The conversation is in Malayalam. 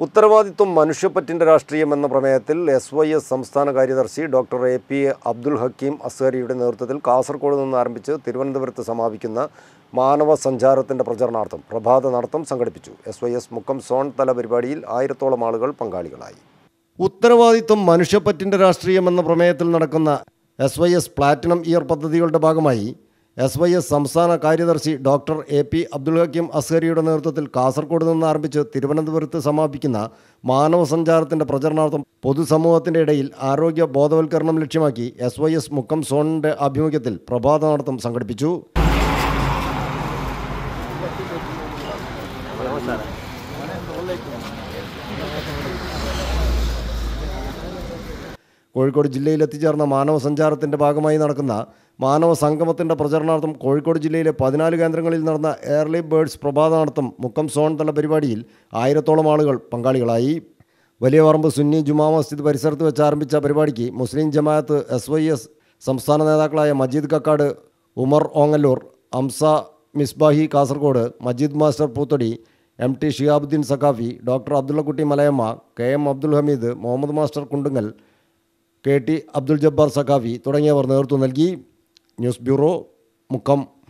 ഉത്തരവാദിത്വം മനുഷ്യപ്പറ്റിൻ്റെ രാഷ്ട്രീയം എന്ന പ്രമേയത്തിൽ SYS സംസ്ഥാന കാര്യദർശി ഡോക്ടർ AP അബ്ദുൽ ഹക്കീം അസ്ഹരിയുടെ നേതൃത്വത്തിൽ കാസർഗോഡ് നിന്ന് ആരംഭിച്ച് തിരുവനന്തപുരത്ത് സമാപിക്കുന്ന മാനവ സഞ്ചാരത്തിൻ്റെ പ്രചരണാർത്ഥം പ്രഭാത നടത്തം സംഘടിപ്പിച്ചു. SYS മുക്കം സോൺ തല പരിപാടിയിൽ 1000-ഓളം ആളുകൾ പങ്കാളികളായി. ഉത്തരവാദിത്വം മനുഷ്യപ്പറ്റിൻ്റെ രാഷ്ട്രീയം എന്ന പ്രമേയത്തിൽ നടക്കുന്ന SYS പ്ലാറ്റിനം ഇയർ പദ്ധതികളുടെ ഭാഗമായി SYS സംസ്ഥാന കാര്യദർശി ഡോക്ടർ AP അബ്ദുൽ ഹക്കീം അസ്ഹരിയുടെ നേതൃത്വത്തിൽ കാസർഗോഡ് നിന്ന് ആരംഭിച്ച് തിരുവനന്തപുരത്ത് സമാപിക്കുന്ന മാനവ സഞ്ചാരത്തിൻ്റെ പ്രചരണാർത്ഥം പൊതുസമൂഹത്തിൻ്റെ ഇടയിൽ ആരോഗ്യ ബോധവൽക്കരണം ലക്ഷ്യമാക്കി SYS മുക്കം സോണിൻ്റെ ആഭിമുഖ്യത്തിൽ പ്രഭാത നടത്തം സംഘടിപ്പിച്ചു. കോഴിക്കോട് ജില്ലയിൽ എത്തിച്ചേർന്ന മാനവ സഞ്ചാരത്തിൻ്റെ ഭാഗമായി നടക്കുന്ന മാനവ സംഗമത്തിൻ്റെ പ്രചരണാർത്ഥം കോഴിക്കോട് ജില്ലയിലെ 14 കേന്ദ്രങ്ങളിൽ നടന്ന എയർലി ബേർഡ്സ് പ്രഭാത നടത്തം മുക്കം സോൺ തല പരിപാടിയിൽ 1000-ഓളം ആളുകൾ പങ്കാളികളായി. വലിയ പറമ്പ് സുന്നി ജുമാ മസ്ജിദ് പരിസരത്ത് വെച്ച് ആരംഭിച്ച പരിപാടിക്ക് മുസ്ലിം ജമാഅത്ത് SYS സംസ്ഥാന നേതാക്കളായ Majeed Kakkad, Umar Ongallur, Amsa Misbahi Kasaragod, Majeed master Poothodi, MT Shihabuddin Saqafi, doctor Abdullakutty Malayamma, KM Abdul Hameed, Muhammad master Kundungal, KT Abdul Jabbar Saqafi തുടങ്ങിയവർ നേതൃത്വം നൽകി. News bureau, Mukkam.